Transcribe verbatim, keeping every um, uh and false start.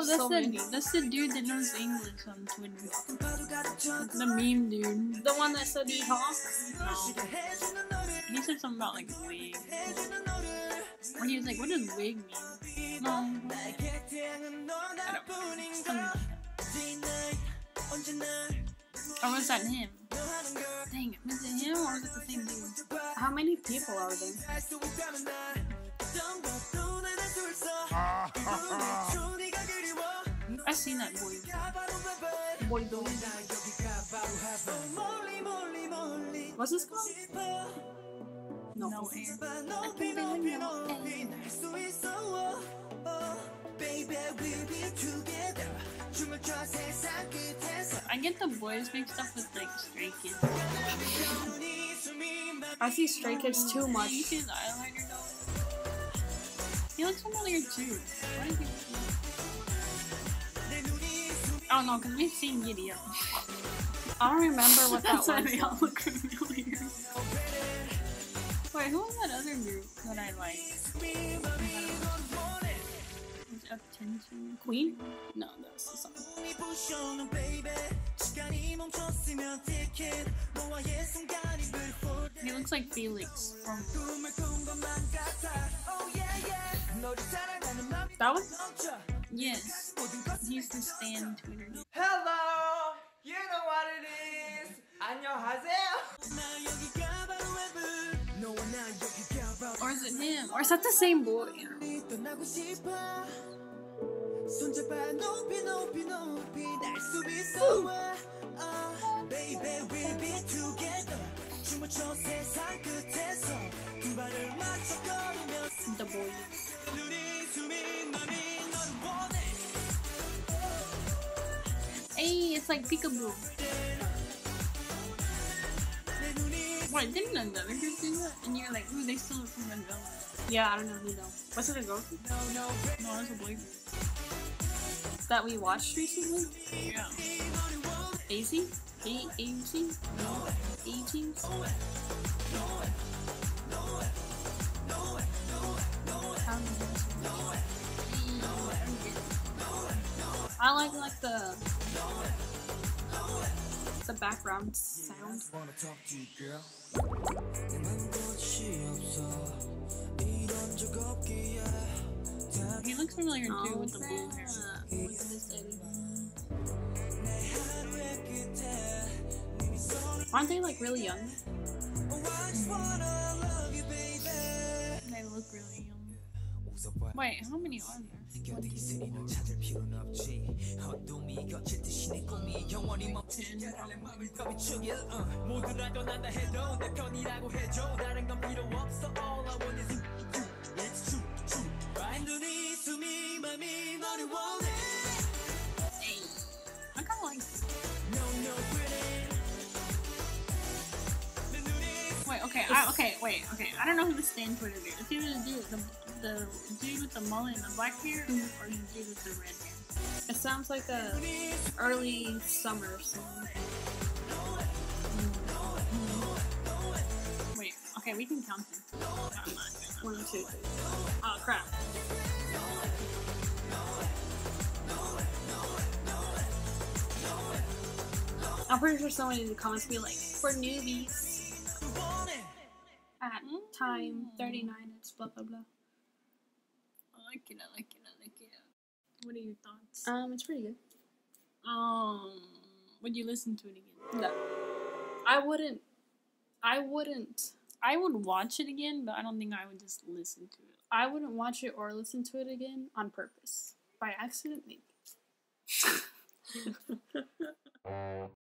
Oh, that's so the many. that's the dude that knows English on Twitter. The meme dude. The one that said yeehaw? No. He said something about like wig. Or he was like, what does wig mean? No. I don't know. Something like that. Or was that him? Dang it, was it him or was it the same dude? How many people are there? I've seen that boy. Boy, boy. What's this called? No. No air. I get the Boyz mixed up with like Stray Kids. I see Stray Kids too much. You see his eyeliner though? He looks familiar too. Why do you think? Oh no, because we've seen Giddy Up. I don't remember what that That's why was. they all look familiar. Wait, who was that other group that I like? Was Attention? Queen? No, that was the song. He looks like Felix from. That one? Yes. He used to stand Twitter. Hello, you know what it is. 안녕하세요. Or is it him? Or is that the same boy? The boy. Hey, it's like peekaboo. What, didn't another group do that? And you're like, ooh, they still look from Mandela. Yeah, I don't know who though. What's it a girl? No, no, no, it's a boy group. That we watched recently? Yeah. A Z? A A Z? No. A G? I like like the the background sound. He looks familiar too with the blue hair. With this Eddie. Aren't they like really young? They look really young. Wait, how many are there? Hey, I kinda like this. Wait, okay, I, okay, wait, okay. I don't know who the stand Twitter dude. It's either the dude, the, the dude with the mullet and the black hair, or the dude with the red hair. It sounds like a early summer song. Wait, okay, we can count them. No, I'm not gonna. One, two, three. Oh crap. I'm pretty sure someone in the comments will be like, for newbies. At time thirty-nine, it's blah blah blah. I like it, I like it, I like it. What are your thoughts? Um, it's pretty good. Um, would you listen to it again? No. I wouldn't. I wouldn't. I would watch it again, but I don't think I would just listen to it. I wouldn't watch it or listen to it again on purpose. By accident, maybe.